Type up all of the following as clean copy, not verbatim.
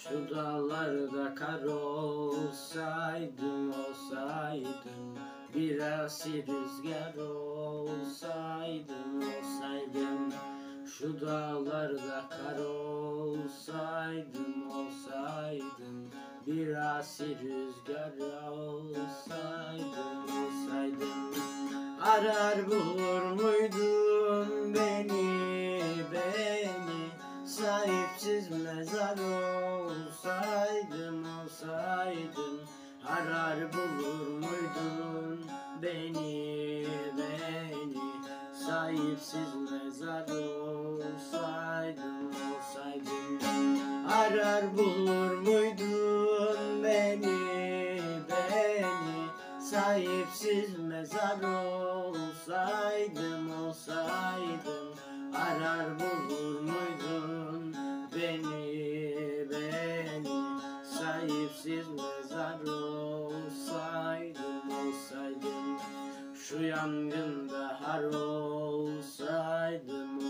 Şu dağlarda kar olsaydım, bir asil rüzgar olsaydım, Şu dağlarda kar olsaydım, bir asil rüzgar olsaydım, Arar bulur muydun beni, sahipsiz mezar olsaydım, Arar bulur muydun beni, sahipsiz mezar olsaydım, Arar bulur muydun beni, sahipsiz mezar olsaydım, Arar bulur muydun beni, sahipsiz mezar olsaydım, Şu yangında har olsaydım,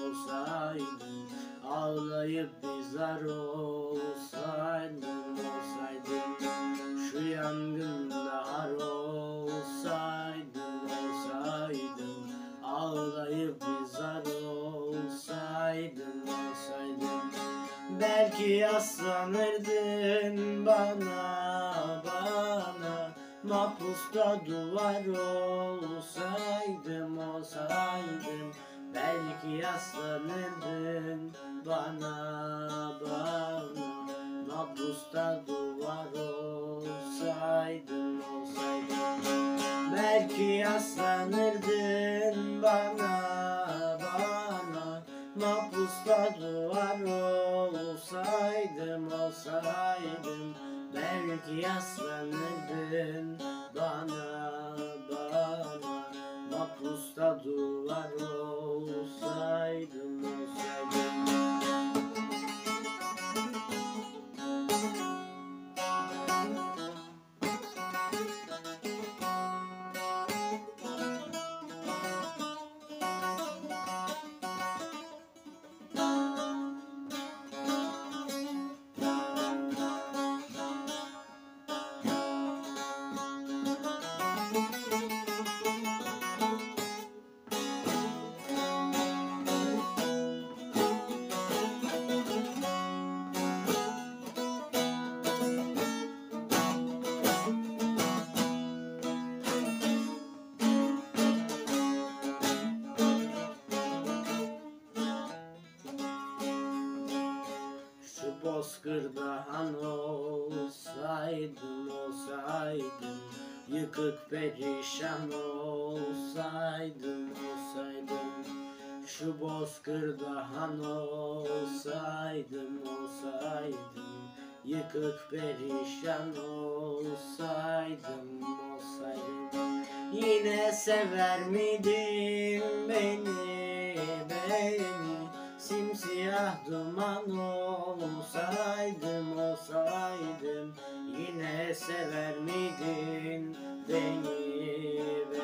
ağlayıp bir zar olsaydım, Şu yangında har olsaydım, ağlayıp bir zar olsaydım, Belki yaslanırdın bana, mahpusta duvar olsaydım, Belki yaslanırdın bana, mahpusta duvar olsaydım, Belki yaslanırdın bana, mahpusta duvar olsaydım, Belki yaslanırdın bana, mahpusta duvar olsaydım, Şu bozkırda han olsaydım, Yıkık perişan olsaydım, Şu bozkırda han olsaydım, Yıkık perişan olsaydım, Yine sever miydin beni, simsiyah duman olsaydım, Yine sever miydin beni,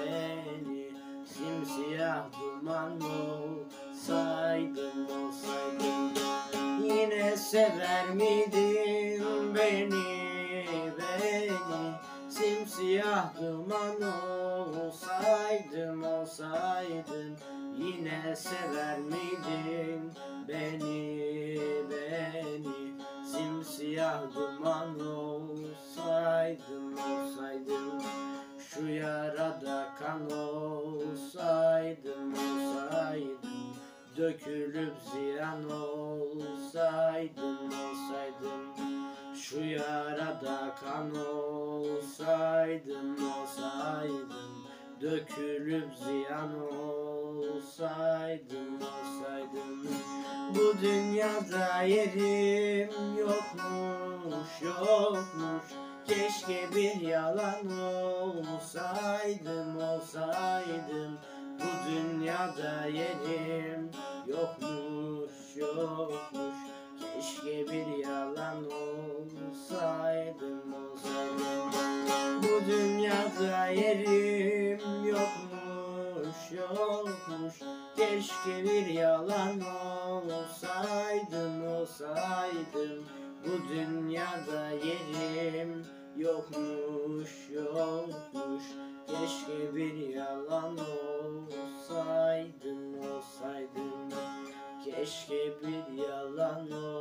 simsiyah duman olsaydım, Yine sever miydin beni, simsiyah duman olsaydım, Yine sever miydin beni, simsiyah duman olsaydım, Şu yarada kan olsaydım, Dökülüp ziyan olsaydım, Şu yarada kan olsaydım, Dökülüp ziyan olsaydım, Bu dünyada yerim yokmuş, Keşke bir yalan olsaydım, Bu dünyada yerim yokmuş, Keşke bir yalan olsaydım, Bu dünyada yerim yokmuş, Keşke bir yalan olsaydım, Bu dünyada yerim yokmuş, yokmuş. Keşke bir yalan olsaydım, olsaydım. Keşke bir yalan olsaydım.